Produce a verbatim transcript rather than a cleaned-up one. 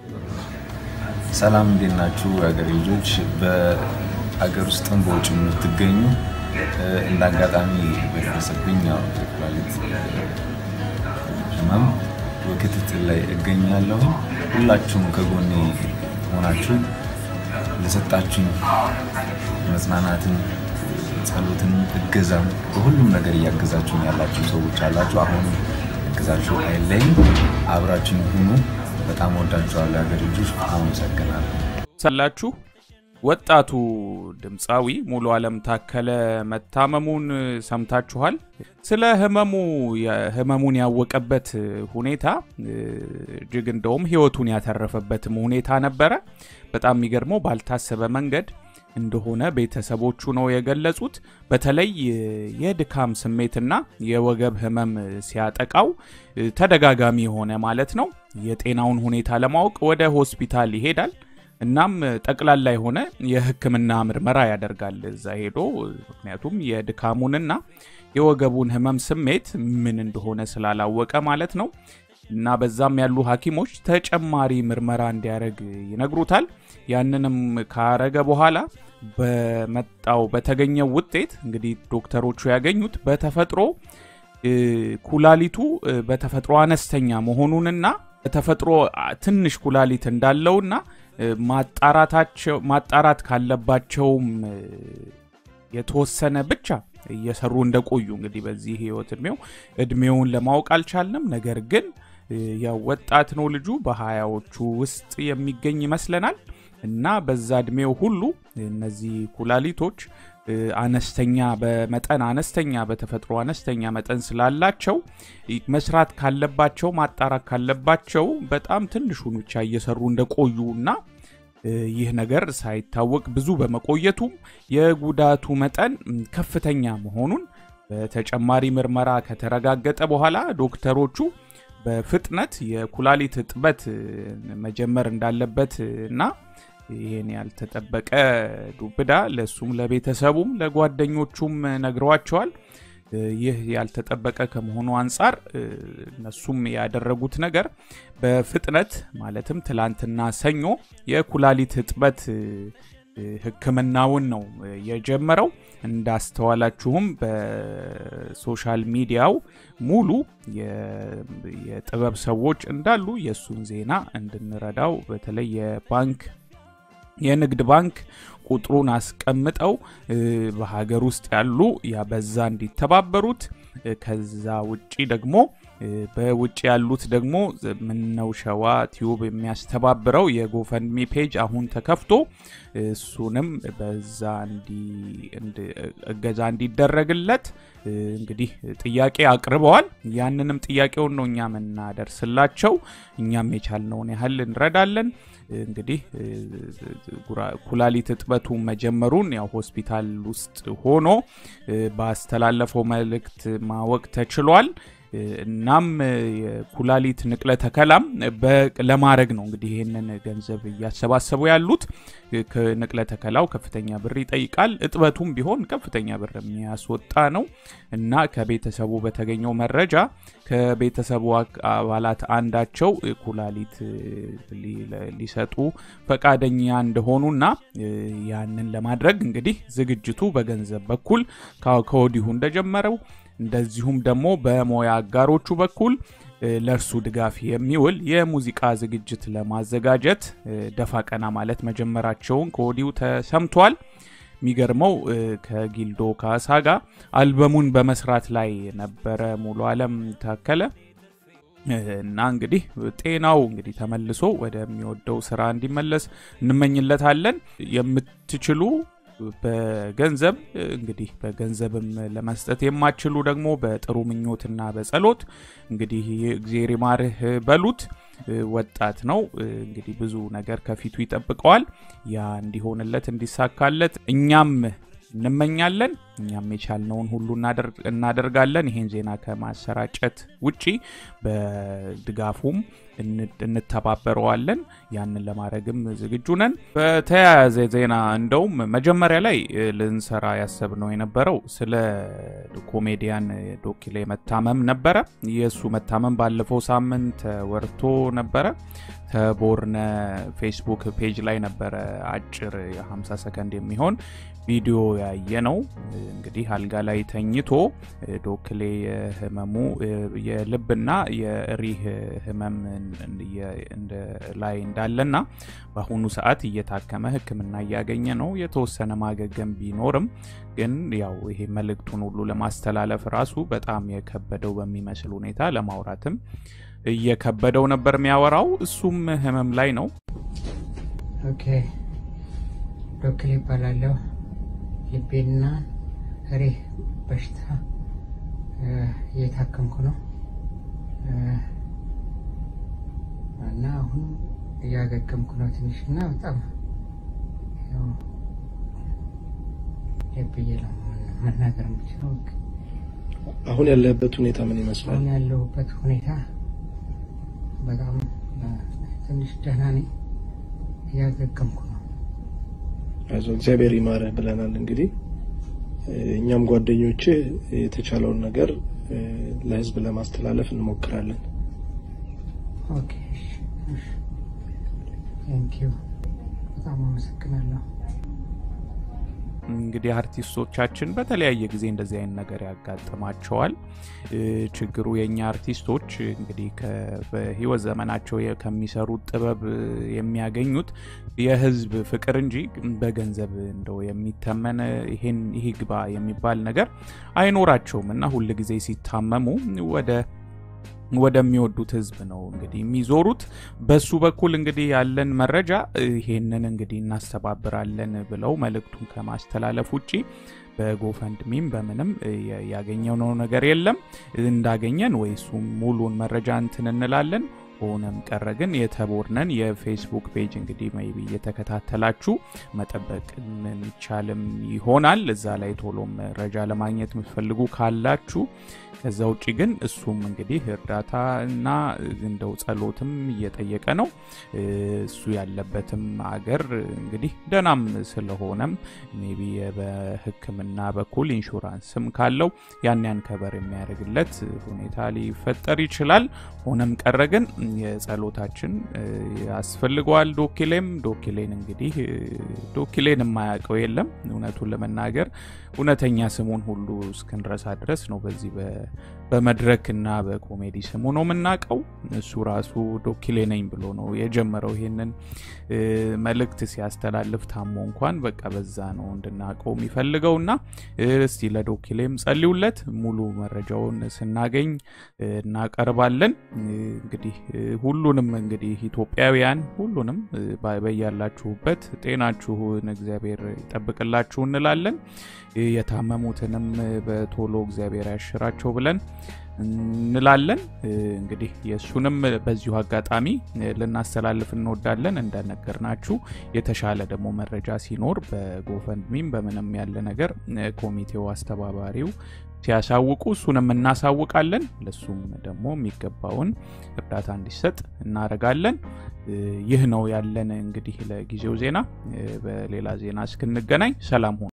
ሰላም እንዴት ናችሁ አገሬ ልጆች በአገር ውስጥም በውጭም የምትገኙ እንዳጋጣሚ በደረሰብኝ ያው ኩላሊት ህመም በክትትል ላይ እገኛለሁ ሁላችሁም ከጎኔ ሆናችሁ ለሰጣችሁኝ መጽናናትን ጸሎትን እገዛም በሁሉም ነገር ያገዛችሁኝ ያላችሁ ሰዎች አላችሁ አሁን እገዛችሁ አይለይ አብራችሁን ሁኑ በጣም ወዳችኋለሁ አገሬ ልጆች አመሰግናለሁ ሰላችሁ ወጣቱ ድምጻዊ ሙሉ ዓለም ታከለ መታመሙን ሰምታችኋል ስለ ህመሙ ህመሙን ያወቀበት ሁኔታ እጅግ እንደውም ህይወቱን ያተረፈበት ሁኔታ ነበር በጣም የሚገርመው ባልታሰበ መንገድ እንደሆነ ቤተሰቦቹ ነው የገለጹት በተለይ የድካም ስሜትና የወገብ ህመም ሲያጠቃው ተደጋጋሚ ሆነ ማለት ነው የጤናውን ሁኔታ ለማወቅ ወደ ሆስፒታል ይሄዳል እናም ጠቅላላ የሆነ የህክምና ምርመራ ያደርጋል እዛ ሄዶ ምክንያቱም የድካሙንና የወገቡን ህመም ስሜት ምን እንደሆነ ስላላወቀ ማለት ነው እና በዛም ያሉ ሐኪሞች ተጨማሪ ምርመራ እንዲያደርግ ይነግሩታል ያንንም ካረገ በኋላ በመጣው በተገኘው ውጤት እንግዲህ ዶክተሮቹ ያገኙት በተፈጥሮ ኩላሊቱ በተፈጥሮ አነስተኛ መሆኑንና በተፈጥሮ ትንሽ ኩላሊት እንዳለውና ማጣራታቸው ማጣራት ካለባቸው የተወሰነ ብቻ እየሰሩ እንደቆዩ እንግዲህ በዚህ ህይወት እድሜው እድሜውን ለማወቅ አልቻልንም ነገር ግን ያው ወጣት ነው ልጁ በሃያዎቹ ውስጥ የሚገኝ ይመስለናል እና በዛ እድሜው ሁሉ እነዚህ ኩላሊቶች አነስተኛ በመጠን አነስተኛ በተፈጥሮ አነስተኛ መጠን ስላላቸው መስራት ካለባቸው ማጣራት ካለባቸው በጣም ትንሹን ብቻ እየሰሩ እንደቆዩና ይህ ነገር ሳይታወቅ ብዙ በመቆየቱ የጉዳቱ መጠን ከፍተኛ መሆኑን በተጨማሪ ምርመራ ከተረጋገጠ በኋላ ዶክተሮቹ በፍጥነት የኩላሊት እጥበት መጀመር እንዳለበት እና ይሄን ያልተጠበቀ ዱብዳ ለሱም ለቤተሰቡም ለጓደኞቹም ነግረዋቸዋል ይህ ያልተጠበቀ ከመሆኑ አንፃር እነሱም ያደረጉት ነገር በፍጥነት ማለትም ትላንትና ሰኞ የኩላሊት እጥበት ህክምናውን ነው የጀመረው እንዳስተዋላችሁም በሶሻል ሚዲያው ሙሉ የጥበብ ሰዎች እንዳሉ የሱን ዜና እንድንረዳው በተለይ የባንክ የንግድ ባንክ ቁጥሩን አስቀምጠው በሀገር ውስጥ ያሉ ያበዛ እንዲተባበሩት ከዛ ውጪ ደግሞ በውጪ ያሉት ደግሞ ምንነው ሸዋ ቲዩብ የሚያስተባብረው የጎፈንድሚ ፔጅ አሁን ተከፍቶ እሱንም በዛ እንዲ እንደ እገዛ እንዲደረግለት እንግዲህ ጥያቄ አቅርበዋል ያንንም ጥያቄውን ነው እኛ መናደርስላቸው እኛም የቻልነውን ያህል እንረዳለን እንግዲህ ኩላሊት እጥበቱ መጀመሩን ያው ሆስፒታል ውስጥ ሆኖ ባስተላለፈው መልእክት ማወቅ ተችሏል እናም ኩላሊት ንቅለ ተከላም ለማድረግ ነው እንግዲህ ይሄንን ገንዘብ ያሰባሰቡ ያሉት ንቅለ ተከላው ከፍተኛ ብር ይጠይቃል እጥበቱም ቢሆን ከፍተኛ ብር የሚያስወጣ ነው እና ከቤተሰቡ በተገኘው መረጃ ከቤተሰቡ አባላት አንዳቸው ኩላሊት ሊሰጡ ፈቃደኛ እንደሆኑና ያንን ለማድረግ እንግዲህ ዝግጅቱ በገንዘብ በኩል ከወዲሁ እንደጀመረው እንደዚሁም ደግሞ በሞያ አጋሮቹ በኩል ለርሱ ድጋፍ የሚውል የሙዚቃ ዝግጅት ለማዘጋጀት ደፋቀና ማለት መጀመራቸውን ከወዲሁ ተሰምቷል ሚገርመው ከጊልዶ ካሳጋ አልበሙን በመስራት ላይ ነበረ ሙሉ ዓለም ታከለ እና እንግዲህ ጤናው እንግዲህ ተመልሶ ወደሚወደው ስራ እንዲመለስ እንመኝለታለን የምትችሉ በገንዘብ እንግዲህ በገንዘብም ለመስጠት የማይችሉ ደግሞ በጥሩ ምኞትና በጸሎት እንግዲህ እግዚአብሔር ይማርህ በሉት ወጣት ነው እንግዲህ ብዙ ነገር ከፊቱ ይጠብቀዋል ያ እንዲሆንለት እንዲሳካለት እኛም እንመኛለን እኛም የቻልነውን ሁሉ እናደርጋለን ይሄን ዜና ከማሰራጨት ውጪ በድጋፉም እንተባበረዋለን ያንን ለማድረግም ዝግጁ ነን በተያያዘ ዜና እንደውም መጀመሪያ ላይ ልንሰራ ያሰብነው የነበረው ስለ ኮሜዲያን ዶክሌ መታመም ነበር የሱ መታመም ባለፈው ሳምንት ወርቶ ነበር ተቦርነ ፌስቡክ ፔጅ ላይ ነበር አጭር የ50 ሰከንድ የሚሆን ቪዲዮ ያየነው እንግዲህ አልጋ ላይ ተኝቶ ዶክሌ ህመሙ የልብና የሪህ ህመም እንደ ላይ እንዳለና በአሁኑ ሰዓት እየታከመ ህክምና ያገኘ ነው የተወሰነ ማገገም ቢኖርም ግን ያው ይሄ መልእክቱን ሁሉ ለማስተላለፍ ራሱ በጣም የከበደው በሚመስል ሁኔታ ለማውራትም እየከበደው ነበር የሚያወራው እሱም ህመም ላይ ነው ኦኬ ዶክሌ ባላለው ልቤና ሪህ በሽታ እየታከምኩ ነው እና አሁን እያገገምኩ ነው ትንሽና በጣም ያው የብየለው መናገር የምችለው አሁን ያለበት ሁኔታ ምን ይመስላል አሁን ያለበት ሁኔታ በጣም ትንሽ ደህና ነኝ እያገገምኩ ነው አይዞ እግዚአብሔር ይማረህ ብለናል እንግዲህ እኛም ጓደኞቼ የተቻለውን ነገር ለህዝብ ለማስተላለፍ እንሞክራለን ኦኬ ቴንክ ዩ በጣም አመሰግናለሁ እንግዲህ አርቲስቶቻችን በተለያየ ጊዜ እንደዚህ አይነት ነገር ያጋጥማቸዋል ችግሩ የኛ አርቲስቶች እንግዲህ በህይወት ዘመናቸው ከሚሰሩት ጥበብ የሚያገኙት የህዝብ ፍቅር እንጂ በገንዘብ እንደው የሚተመን ይሄን ይግባ የሚባል ነገር አይኖራቸውም እና ሁሉ ጊዜ ሲታመሙ ወደ ወደሚወዱት ህዝብ ነው እንግዲህ የሚዞሩት በሱ በኩል እንግዲህ ያለን መረጃ ይሄንን እንግዲህ እናስተባብራለን ብለው መልእክቱን ከማስተላለፍ ውጪ በጎፈንድሚም በምንም ያገኘው ነገር የለም እንዳገኘን ወይስ ሙሉን መረጃ እንትን እንላለን ሆነም ቀረግን የተቦርነን የፌስቡክ ፔጅ እንግዲህ ሜቢ የተከታተላችሁ መጠበቅ የሚቻልም ይሆናል እዛ ላይ ቶሎ መረጃ ለማግኘት የምትፈልጉ ካላችሁ ከዛ ውጪ ግን እሱም እንግዲህ እርዳታና እንደው ጸሎትም እየጠየቀ ነው እሱ ያለበትም አገር እንግዲህ ደናም ስለሆነም ሜቢ በህክምና በኩል ኢንሹራንስም ካለው ያን ያን ከበር የሚያደርግለት ሁኔታ ሊፈጠር ይችላል ሆነም ቀረግን የጸሎታችን ያስፈልገዋል ዶክሌም ዶክሌን እንግዲህ ዶክሌን የማያውቀው የለም እውነቱን ለመናገር እውነተኛ ስሙን ሁሉ እስከንረሳ ድረስ ነው በዚህ በመድረክና በኮሜዲ ስሙ ነው መናቀው እሱ ራሱ ዶክሌ ነኝ ብሎ ነው የጀመረው ይሄንን መልእክት ሲያስተላልፍ ታሞ እንኳን በቃ በዛ ነው እንድናቀው የሚፈልገውና እስቲ ለዶክሌም ጸልዩለት ሙሉ መረጃውን ስናገኝ እናቀርባለን እንግዲህ ሁሉንም እንግዲህ ኢትዮጵያውያን ሁሉንም በያላችሁበት ጤናችሁን እግዚአብሔር ይጠብቅላችሁ እንላለን የታመሙትንም በቶሎ እግዚአብሔር ያሽራቸው ብለን እንላለን እንግዲህ የሱንም በዚሁ አጋጣሚ ለናስተላልፍ እንወዳለን እንደነገርናችሁ የተሻለ ደግሞ መረጃ ሲኖር በጎፈንድሚም በመንም ያለ ነገር ኮሚቴው አስተባባሪው ሲያሳውቁ እሱንም እናሳውቃለን ለሱም ደግሞ የሚገባውን እርዳታ እንዲሰጥ እናረጋለን ይህ ነው ያለን እንግዲህ ለጊዜው ዜና በሌላ ዜና እስክንገናኝ ሰላም ሁኑ